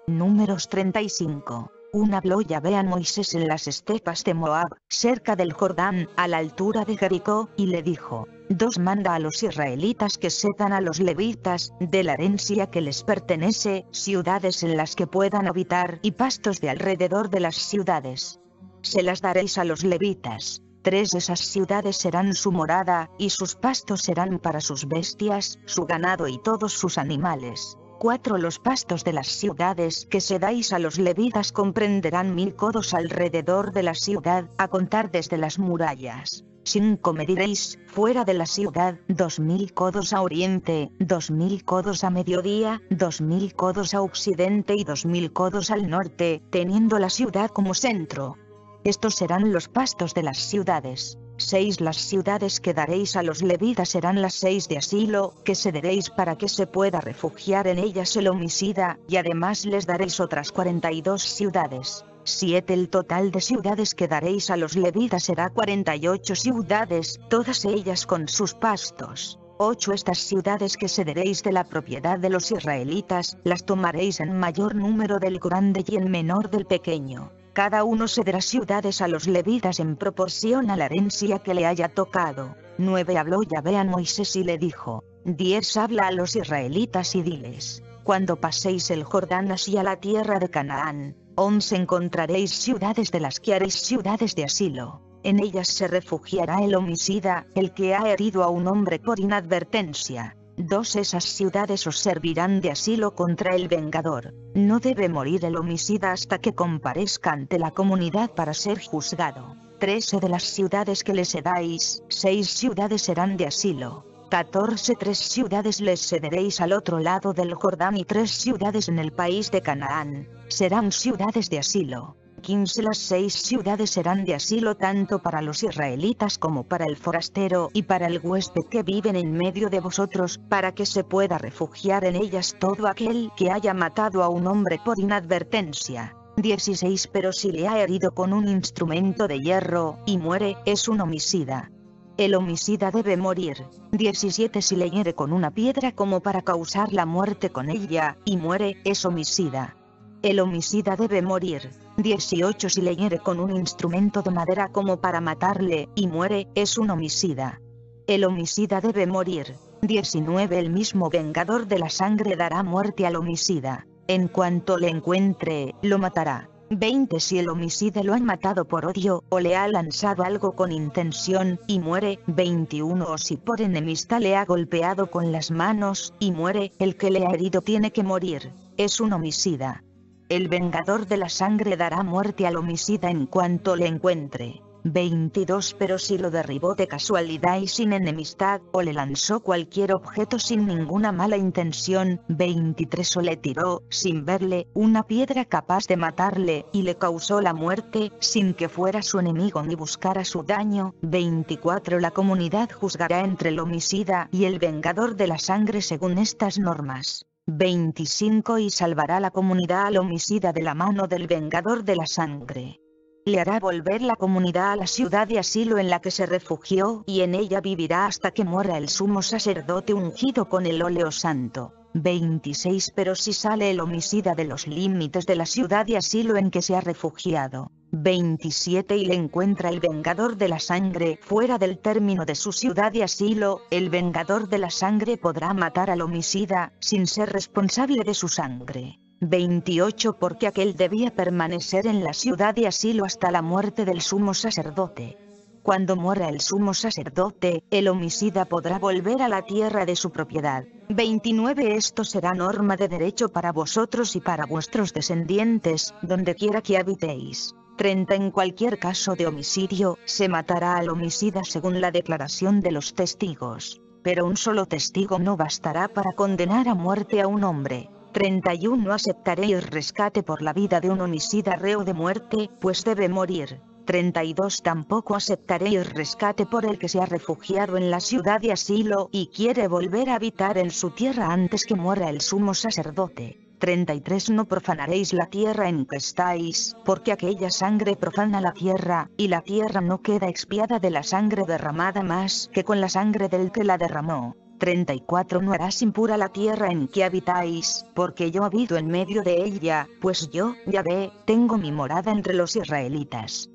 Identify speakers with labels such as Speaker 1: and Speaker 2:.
Speaker 1: Números 35. Habló Yahvé a Moisés en las estepas de Moab, cerca del Jordán, a la altura de Jericó, y le dijo: manda a los israelitas que cedan a los levitas, de la herencia que les pertenece, ciudades en las que puedan habitar y pastos de alrededor de las ciudades. Se las daréis a los levitas. 3 de esas ciudades serán su morada, y sus pastos serán para sus bestias, su ganado y todos sus animales. 4 Los pastos de las ciudades que se dais a los levitas comprenderán 1000 codos alrededor de la ciudad, a contar desde las murallas. 5 Mediréis, fuera de la ciudad, 2000 codos a oriente, 2000 codos a mediodía, 2000 codos a occidente y 2000 codos al norte, teniendo la ciudad como centro. Estos serán los pastos de las ciudades. 6 Las ciudades que daréis a los levitas serán las 6 de asilo, que cederéis para que se pueda refugiar en ellas el homicida, y además les daréis otras 42 ciudades. 7 El total de ciudades que daréis a los levitas será 48 ciudades, todas ellas con sus pastos. 8 Estas ciudades que cederéis de la propiedad de los israelitas, las tomaréis en mayor número del grande y en menor del pequeño. Cada uno cederá ciudades a los levitas en proporción a la herencia que le haya tocado. 9 Habló Yahvé a Moisés y le dijo: 10 Habla a los israelitas y diles: cuando paséis el Jordán hacia la tierra de Canaán, 11 Encontraréis ciudades de las que haréis ciudades de asilo. En ellas se refugiará el homicida, el que ha herido a un hombre por inadvertencia. 2 Esas ciudades os servirán de asilo contra el vengador. No debe morir el homicida hasta que comparezca ante la comunidad para ser juzgado. 13 De las ciudades que les cedáis, 6 ciudades serán de asilo. 14 3 ciudades les cederéis al otro lado del Jordán y 3 ciudades en el país de Canaán, serán ciudades de asilo. 15 Las 6 ciudades serán de asilo tanto para los israelitas como para el forastero y para el huésped que viven en medio de vosotros, para que se pueda refugiar en ellas todo aquel que haya matado a un hombre por inadvertencia. 16 Pero si le ha herido con un instrumento de hierro, y muere, es un homicida. El homicida debe morir. 17 Si le hiere con una piedra como para causar la muerte con ella, y muere, es homicida. El homicida debe morir. 18 Si le hiere con un instrumento de madera como para matarle, y muere, es un homicida. El homicida debe morir. 19 El mismo vengador de la sangre dará muerte al homicida. En cuanto le encuentre, lo matará. 20 Si el homicida lo ha matado por odio, o le ha lanzado algo con intención, y muere. 21 O si por enemistad le ha golpeado con las manos, y muere, el que le ha herido tiene que morir. Es un homicida. El vengador de la sangre dará muerte al homicida en cuanto le encuentre. 22 Pero si lo derribó de casualidad y sin enemistad, o le lanzó cualquier objeto sin ninguna mala intención. 23 O le tiró, sin verle, una piedra capaz de matarle, y le causó la muerte, sin que fuera su enemigo ni buscara su daño. 24 La comunidad juzgará entre el homicida y el vengador de la sangre según estas normas. 25 Y salvará la comunidad al homicida de la mano del vengador de la sangre. Le hará volver la comunidad a la ciudad de asilo en la que se refugió, y en ella vivirá hasta que muera el sumo sacerdote ungido con el óleo santo. 26 Pero si sale el homicida de los límites de la ciudad de asilo en que se ha refugiado. 27 Y le encuentra el vengador de la sangre fuera del término de su ciudad de asilo, el vengador de la sangre podrá matar al homicida, sin ser responsable de su sangre. 28 Porque aquel debía permanecer en la ciudad de asilo hasta la muerte del sumo sacerdote. Cuando muera el sumo sacerdote, el homicida podrá volver a la tierra de su propiedad. 29 Esto será norma de derecho para vosotros y para vuestros descendientes, donde quiera que habitéis. 30 En cualquier caso de homicidio, se matará al homicida según la declaración de los testigos. Pero un solo testigo no bastará para condenar a muerte a un hombre. 31 Aceptaréis rescate por la vida de un homicida reo de muerte, pues debe morir. 32 Tampoco aceptaréis rescate por el que se ha refugiado en la ciudad de asilo y quiere volver a habitar en su tierra antes que muera el sumo sacerdote. 33 No profanaréis la tierra en que estáis, porque aquella sangre profana la tierra, y la tierra no queda expiada de la sangre derramada más que con la sangre del que la derramó. 34 No harás impura la tierra en que habitáis, porque yo habito en medio de ella, pues yo, Yahvé, tengo mi morada entre los israelitas.